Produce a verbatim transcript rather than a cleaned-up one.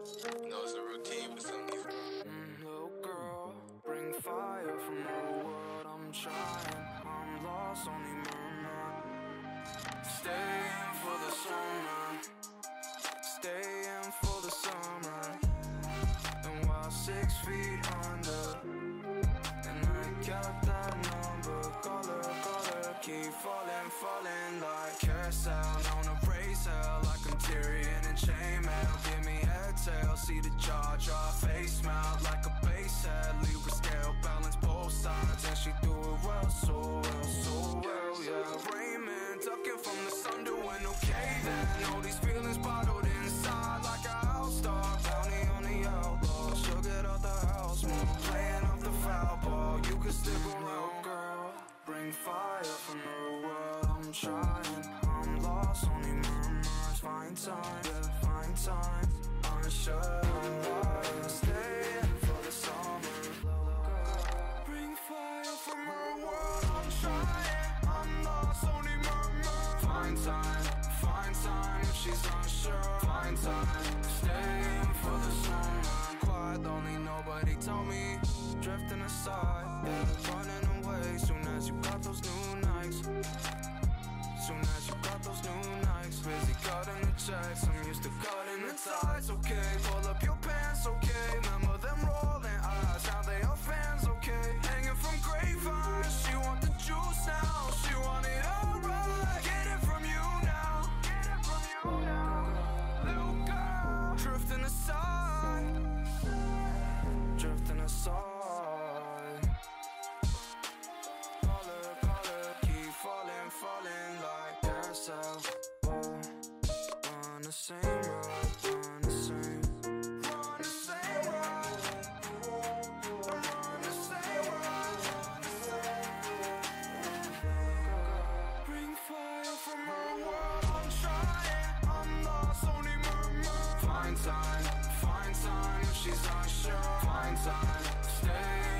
know it's a routine, but some people. Mm, little girl, bring fire from the world. I'm trying, I'm lost, only murmur. Staying for the summer, staying for the summer. And while six feet under, and I got that number. Call her, call her, keep falling, falling like carousel. Known to raise hell like I'm Tyrion and chainmail. Give me head tail, see the jaw, draw face smile like a bass head. Libra scale, balance both sides, and she do it well, so well, so well, yeah. Raymond, ducking from the sun, doing okay then. All these feelings bottled inside like a house dog. Bounty on the outlaw, she'll get out the house more. Playing off the foul ball, you can stick around, girl. Bring fire from the world, I'm trying, I'm lost, only murmurs. Find time, yeah, find time, unsure why. Staying for the summer. Bring fire from her world, I'm trying, I'm lost, only murmurs. Find time, find time, if she's unsure. Find time, staying for the summer. Quiet, lonely, nobody told me. Drifting aside, yeah, running away. Soon as you got those new Nikes, soon as you got those new Nikes. Busy cutting the checks, I'm used to cutting the ties. Okay, pull up your pants, okay. Remember them rolling eyes, now they are fans, okay. Hanging from grapevines, she want the juice now. She want it all right, get it from you now. Get it from you now. Little girl, drifting aside, drifting aside. Falling like carousel, oh, on the same road, on the same, on the same road, I'm on the same road, on the same. Bring fire from her world, I'm trying, I'm lost, only murmur. Find time, find time, if she's unsure. Find time, stay